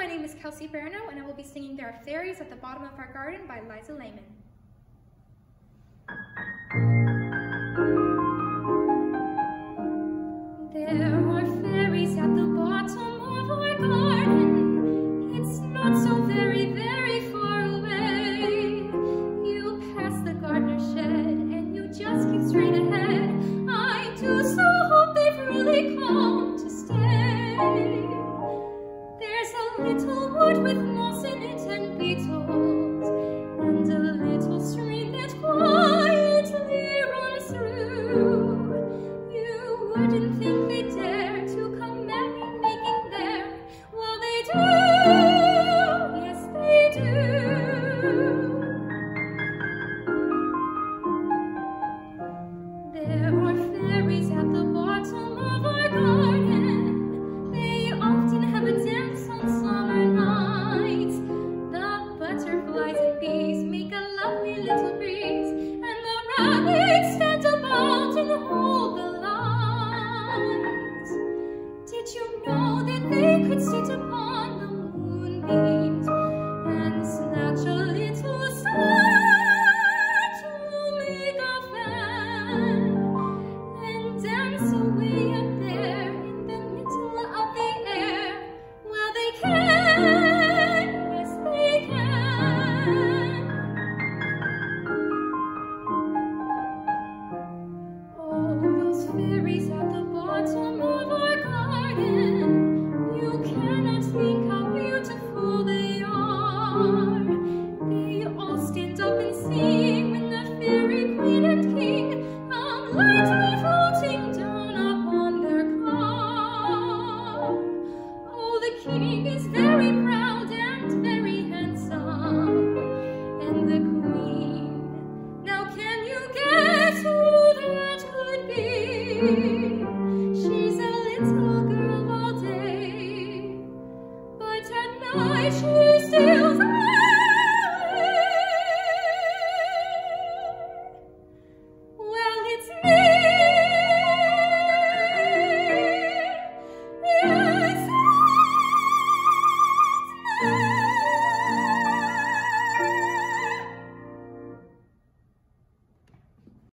name is Kelsie Barrineau, and I will be singing There Are Fairies at the Bottom of Our Garden by Liza Lehmann. There are fairies at the bottom of our garden. It's not so very, very far away. You pass the gardener's shed and you just keep straight ahead. I do so hope they've really come to stay. There's a little wood with moss in it and beetles, and a little stream that quietly runs through. You wouldn't think they dare to come merry-making there. Well, they do, yes they do. There are fairies at the bottom of our garden. They often have a dance on summer nights. The butterflies and bees make a lovely little breeze, and the rabbits stand about and hold the light. Did you know that they could sit upon the moonbeams and snatch a little star to make a fan, and dance away up there in the middle of the air? Well, they can, yes they can. Oh, those fairies at the bottom of our garden, you cannot think how beautiful they are. They all stand up and sing when the fairy queen and king come lightly floating down upon their car. Oh, the king is very proud.